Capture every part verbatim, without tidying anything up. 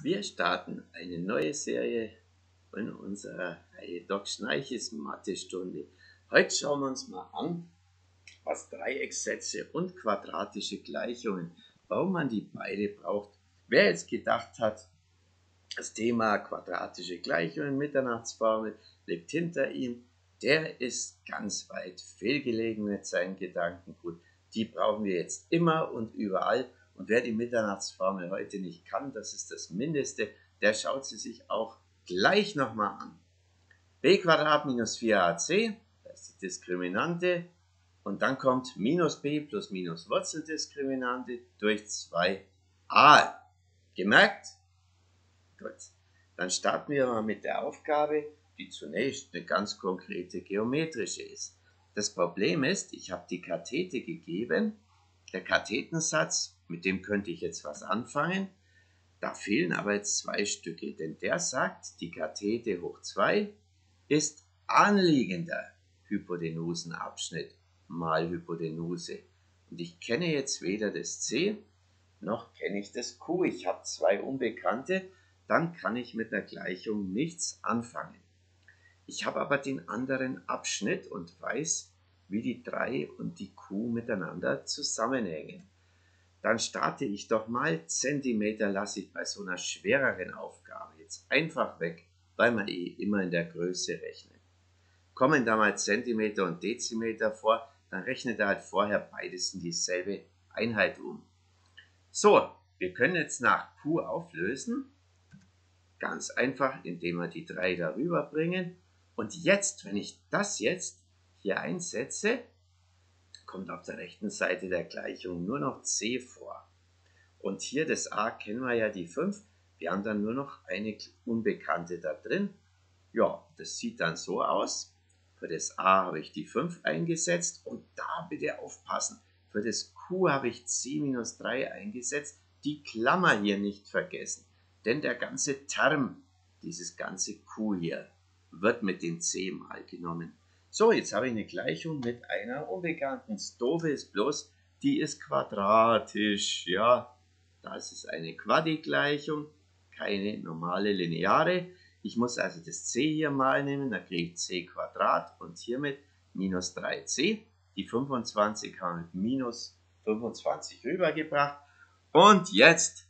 Wir starten eine neue Serie in unserer Reihe Doc Schneiches Mathestunde. Heute schauen wir uns mal an, was Dreieckssätze und quadratische Gleichungen, warum man die beide braucht. Wer jetzt gedacht hat, das Thema quadratische Gleichungen, Mitternachtsformel liegt hinter ihm, der ist ganz weit fehlgelegen mit seinen Gedankengut. Die brauchen wir jetzt immer und überall. Und wer die Mitternachtsformel heute nicht kann, das ist das Mindeste, der schaut sie sich auch gleich nochmal an. b Quadrat minus vier a c, das ist die Diskriminante. Und dann kommt minus b plus minus Wurzeldiskriminante durch zwei a. Gemerkt? Gut. Dann starten wir mal mit der Aufgabe, die zunächst eine ganz konkrete geometrische ist. Das Problem ist, ich habe die Kathete gegeben. Der Kathetensatz, mit dem könnte ich jetzt was anfangen. Da fehlen aber jetzt zwei Stücke, denn der sagt, die Kathete hoch zwei ist anliegender Hypotenusenabschnitt mal Hypotenuse. Und ich kenne jetzt weder das C, noch kenne ich das Q. Ich habe zwei Unbekannte, dann kann ich mit der Gleichung nichts anfangen. Ich habe aber den anderen Abschnitt und weiß, wie die drei und die Q miteinander zusammenhängen. Dann starte ich doch mal. Zentimeter lasse ich bei so einer schwereren Aufgabe jetzt einfach weg, weil man eh immer in der Größe rechnet. Kommen da mal Zentimeter und Dezimeter vor, dann rechnet er halt vorher beides in dieselbe Einheit um. So, wir können jetzt nach Q auflösen. Ganz einfach, indem wir die drei darüber bringen. Und jetzt, wenn ich das jetzt hier einsetze, kommt auf der rechten Seite der Gleichung nur noch c vor. Und hier das a kennen wir ja, die fünf. Wir haben dann nur noch eine Unbekannte da drin. Ja, das sieht dann so aus. Für das a habe ich die fünf eingesetzt und da bitte aufpassen. Für das q habe ich c minus drei eingesetzt. Die Klammer hier nicht vergessen. Denn der ganze Term, dieses ganze q hier, wird mit dem c mal genommen. So, jetzt habe ich eine Gleichung mit einer Unbekannten. Das Doofe ist bloß, die ist quadratisch. Ja, das ist eine Quadri-Gleichung, keine normale lineare. Ich muss also das c hier mal nehmen, dann kriege ich c Quadrat und hiermit minus drei c. Die fünfundzwanzig haben wir mit minus fünfundzwanzig rübergebracht. Und jetzt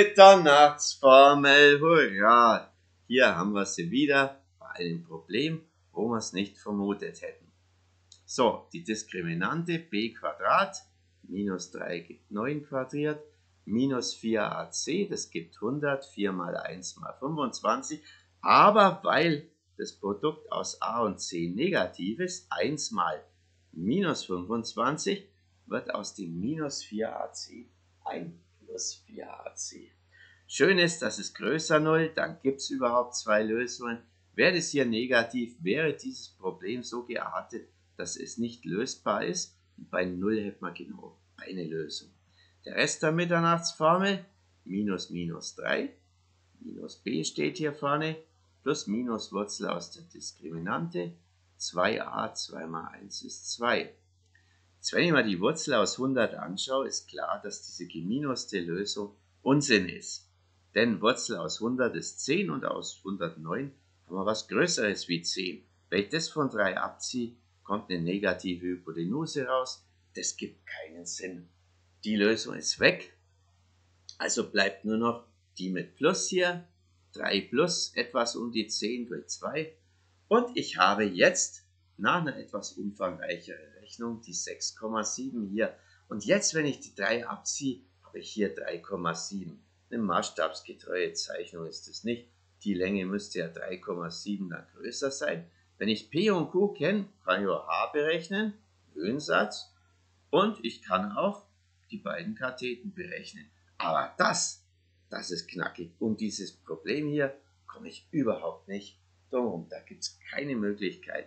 Mitternachtsformel, hurra! Hier haben wir sie wieder bei einem Problem, wo wir es nicht vermutet hätten. So, die Diskriminante b Quadrat minus drei gibt neun quadriert, minus vier a c, das gibt hundert, vier mal eins mal fünfundzwanzig, aber weil das Produkt aus a und c negativ ist, eins mal minus fünfundzwanzig, wird aus dem minus vier a c ein plus vier a c. Schön ist, das ist größer null, dann gibt es überhaupt zwei Lösungen. Wäre das hier negativ, wäre dieses Problem so geartet, dass es nicht lösbar ist. Und bei null hätte man genau eine Lösung. Der Rest der Mitternachtsformel, minus minus drei, minus b steht hier vorne, plus minus Wurzel aus der Diskriminante, zwei a, zwei mal eins ist zwei. Jetzt, wenn ich mal die Wurzel aus hundert anschaue, ist klar, dass diese geminuste Lösung Unsinn ist. Denn Wurzel aus hundert ist zehn und aus hundertneun haben wir was Größeres wie zehn. Wenn ich das von drei abziehe, kommt eine negative Hypotenuse raus. Das gibt keinen Sinn. Die Lösung ist weg. Also bleibt nur noch die mit Plus hier. drei plus etwas um die zehn durch zwei. Und ich habe jetzt nach einer etwas umfangreicheren Rechnung die sechs Komma sieben hier. Und jetzt, wenn ich die drei abziehe, habe ich hier drei Komma sieben. Eine maßstabsgetreue Zeichnung ist es nicht. Die Länge müsste ja drei Komma sieben dann größer sein. Wenn ich P und Q kenne, kann ich auch H berechnen, Höhensatz. Und ich kann auch die beiden Katheten berechnen. Aber das, das ist knackig. Um dieses Problem hier komme ich überhaupt nicht drum. Da gibt es keine Möglichkeit.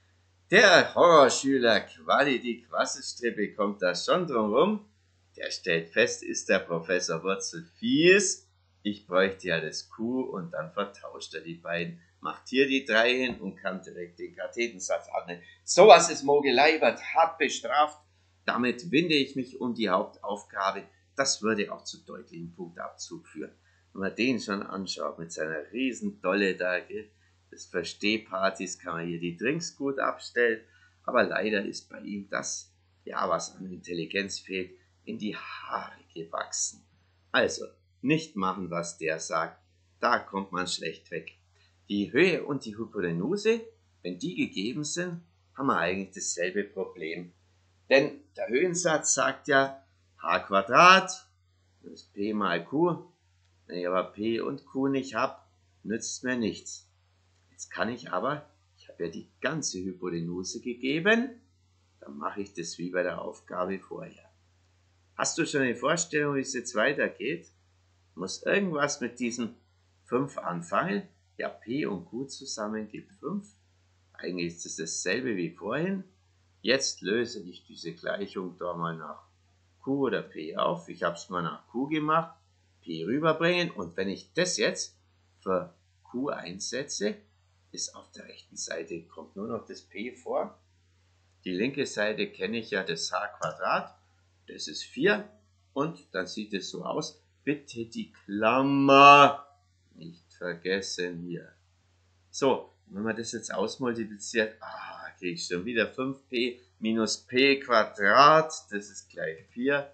Der Horrorschüler Quali die Quasselstrippe kommt da schon drum rum. Der stellt fest, ist der Professor Wurzel fies. Ich bräuchte ja das Q und dann vertauscht er die beiden. Macht hier die drei hin und kann direkt den Kathetensatz annehmen. Sowas ist Mogelei, wird hart bestraft. Damit winde ich mich um die Hauptaufgabe. Das würde auch zu deutlichem Punktabzug führen. wenn man den schon anschaut mit seiner riesen Dolle da, gell? Das für Stehpartys kann man hier die Drinks gut abstellen, aber leider ist bei ihm das, ja, was an Intelligenz fehlt, in die Haare gewachsen. Also, nicht machen, was der sagt, da kommt man schlecht weg. Die Höhe und die Hypotenuse, wenn die gegeben sind, haben wir eigentlich dasselbe Problem. Denn der Höhensatz sagt ja h Quadrat, das ist p mal q. Wenn ich aber p und q nicht habe, nützt mir nichts. Jetzt kann ich aber, ich habe ja die ganze Hypotenuse gegeben, dann mache ich das wie bei der Aufgabe vorher. Hast du schon eine Vorstellung, wie es jetzt weitergeht? Muss irgendwas mit diesem fünf anfangen. Ja, p und q zusammen gibt fünf. Eigentlich ist es dasselbe wie vorhin. Jetzt löse ich diese Gleichung da mal nach q oder p auf. Ich habe es mal nach q gemacht. P rüberbringen. Und wenn ich das jetzt für q einsetze, ist auf der rechten Seite, kommt nur noch das p vor. Die linke Seite kenne ich ja, das h Quadrat. Das ist vier. Und dann sieht es so aus. Bitte die Klammer nicht vergessen hier. So, wenn man das jetzt ausmultipliziert, ah, kriege ich schon wieder fünf p minus p Quadrat, das ist gleich vier.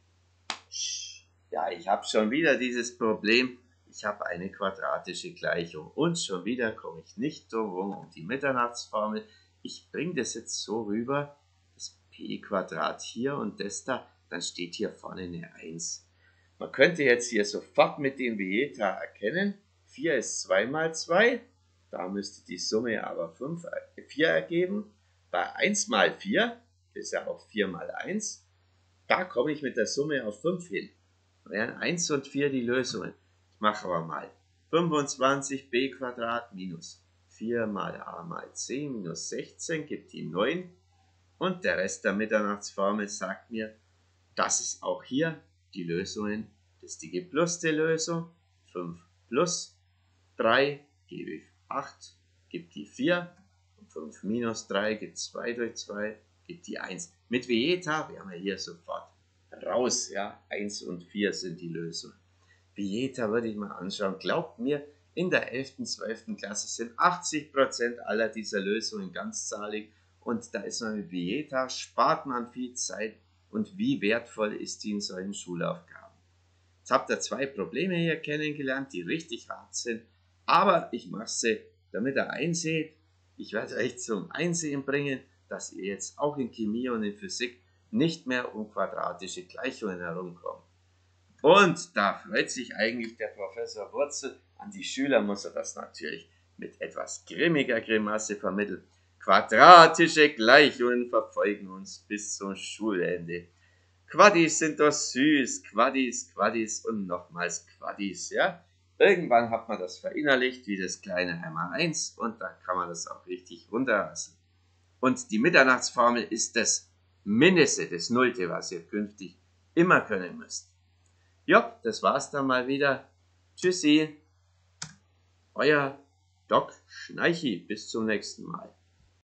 Ja, ich habe schon wieder dieses Problem, ich habe eine quadratische Gleichung und schon wieder komme ich nicht drum herum um die Mitternachtsformel. Ich bringe das jetzt so rüber, das p Quadrat hier und das da, dann steht hier vorne eine eins. Man könnte jetzt hier sofort mit dem Vieta erkennen, vier ist zwei mal zwei, da müsste die Summe aber fünf, vier ergeben. Bei eins mal vier, das ist ja auch vier mal eins, da komme ich mit der Summe auf fünf hin. Da wären eins und vier die Lösungen. Ich mache aber mal fünfundzwanzig b Quadrat minus vier mal a mal c minus sechzehn gibt die neun. Und der Rest der Mitternachtsformel sagt mir, das ist auch hier die Lösungen. Das ist die gepluste Lösung. fünf plus drei gebe ich acht, gibt die vier. Und fünf minus drei gibt zwei durch zwei, gibt die eins. Mit Vieta wären wir hier sofort raus. Ja, eins und vier sind die Lösungen. Vieta würde ich mal anschauen. Glaubt mir, in der elften, zwölften Klasse sind achtzig Prozent aller dieser Lösungen ganzzahlig. Und da ist man mit Vieta, spart man viel Zeit. Und wie wertvoll ist die in solchen Schulaufgaben? Jetzt habt ihr zwei Probleme hier kennengelernt, die richtig hart sind. Aber ich mache sie, damit ihr einseht. Ich werde euch zum Einsehen bringen, dass ihr jetzt auch in Chemie und in Physik nicht mehr um quadratische Gleichungen herumkommt. Und da freut sich eigentlich der Professor Wurzel. An die Schüler muss er das natürlich mit etwas grimmiger Grimasse vermitteln. Quadratische Gleichungen verfolgen uns bis zum Schulende. Quaddis sind doch süß, Quaddis, Quaddis und nochmals Quaddis, ja. Irgendwann hat man das verinnerlicht, wie das kleine einmal eins, und dann kann man das auch richtig runterlassen. Und die Mitternachtsformel ist das Mindeste, das Nullte, was ihr künftig immer können müsst. Ja, das war's dann mal wieder. Tschüssi, euer Doc Schneichi, bis zum nächsten Mal.